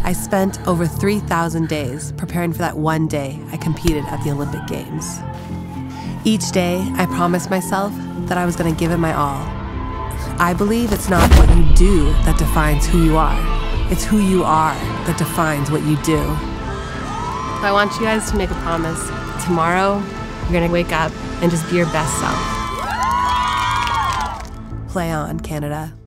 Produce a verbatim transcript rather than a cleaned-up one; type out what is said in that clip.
I spent over three thousand days preparing for that one day I competed at the Olympic Games. Each day, I promised myself that I was going to give it my all. I believe it's not what you do that defines who you are. It's who you are that defines what you do. I want you guys to make a promise. Tomorrow, you're going to wake up and just be your best self. Play on, Canada.